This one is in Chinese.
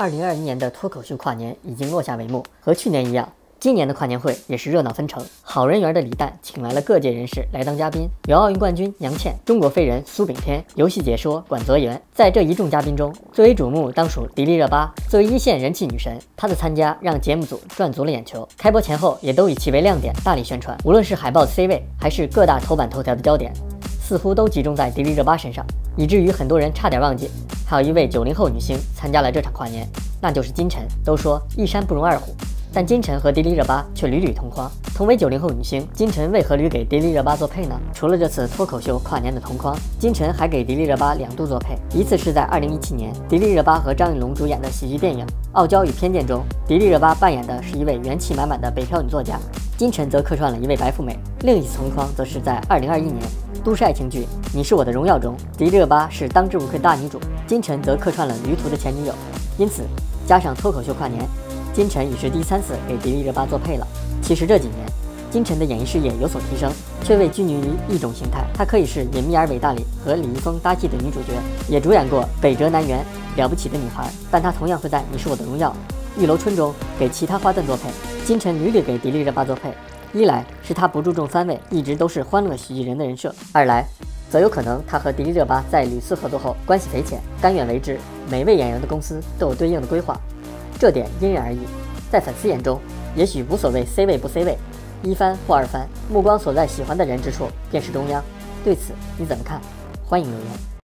2021年的脱口秀跨年已经落下帷幕，和去年一样，今年的跨年会也是热闹纷呈。好人缘的李诞请来了各界人士来当嘉宾，有奥运冠军杨倩、中国飞人苏炳添、游戏解说管泽元。在这一众嘉宾中，最为瞩目当属迪丽热巴。作为一线人气女神，她的参加让节目组赚足了眼球。开播前后也都以其为亮点，大力宣传。无论是海报的 C 位，还是各大头版头条的焦点，似乎都集中在迪丽热巴身上，以至于很多人差点忘记，还有一位90后女星参加了这场跨年，那就是金晨。都说一山不容二虎，但金晨和迪丽热巴却屡屡同框。同为90后女星，金晨为何屡给迪丽热巴做配呢？除了这次脱口秀跨年的同框，金晨还给迪丽热巴2度做配。一次是在2017年，迪丽热巴和张艺龙主演的喜剧电影《傲娇与偏见》中，迪丽热巴扮演的是一位元气满满的北漂女作家，金晨则客串了一位白富美。另一次同框则是在2021年都市爱情剧《你是我的荣耀》中，迪丽热巴是当之无愧大女主，金晨则客串了驴途的前女友。因此，加上脱口秀跨年，金晨已是第3次给迪丽热巴做配了。其实这几年，金晨的演艺事业有所提升，却未拘泥于一种形态。她可以是《隐秘而伟大》里和李易峰搭戏的女主角，也主演过《北辙南辕》《了不起的女孩》，但她同样会在《你是我的荣耀》《玉楼春》中给其他花旦做配。金晨屡屡给迪丽热巴做配，一来是她不注重番位，一直都是欢乐喜剧人的人设；二来则有可能她和迪丽热巴在屡次合作后关系匪浅，甘愿为之。每位演员的公司都有对应的规划，这点因人而异。在粉丝眼中，也许无所谓 C 位不 C 位，一番或2番，目光所在喜欢的人之处便是中央。对此你怎么看？欢迎留言。